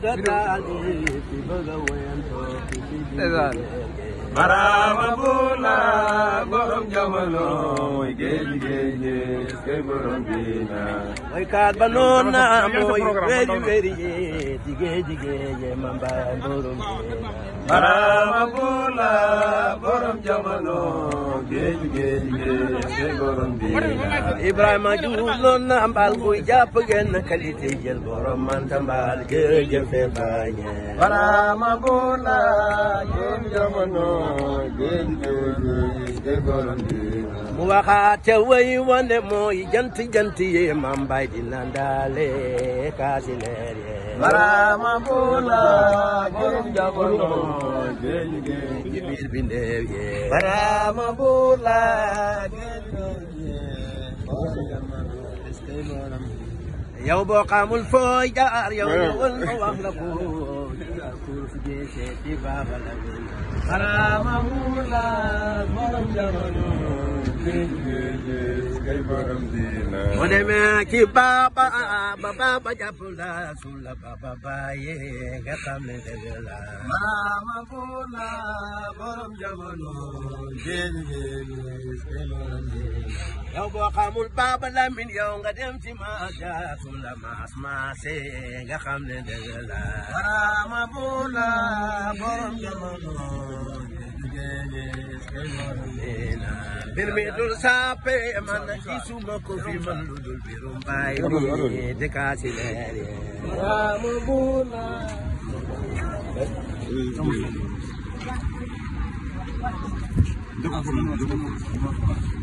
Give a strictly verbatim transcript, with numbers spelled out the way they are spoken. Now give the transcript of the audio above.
Marama Bula borom jamono géej géej kay borom dina way kaat ba noon na mooy wéri wéri ci géej géej mamba borom dina Marama Bula borom jamono géej géej kay borom dina Ibrahima Diouf noon na mbal kuy jàpp genn qualité jël borom manta mbal géej fe bañe Marama Bula borom jamono mu waxaat ca way wande mooy jant jant ye mam bay di nandale kaasi leer ye Marama Bula borom jamono géej géej ci biir bi ndeew ye Marama Bula géej géej yow boo xamul fooy jaar yow ñëwal ma wax la ko pour fi jeese di baba la Marama Bula borom jamono géej géej kay borom dina mu demee ci baba ba baba jàpp la sulla baba baye nga xam ne dëgg la Marama Bula borom jamono géej géej kay borom dina yow boo xamul baba Lamin yow nga dem ci maaja sulla maas maase nga xam ne dëgg la Marama Bula borom jamono mbir mi dul sape man gisuma ko fi man lu dul birum baay bi de kaasi leer ye Marama Bula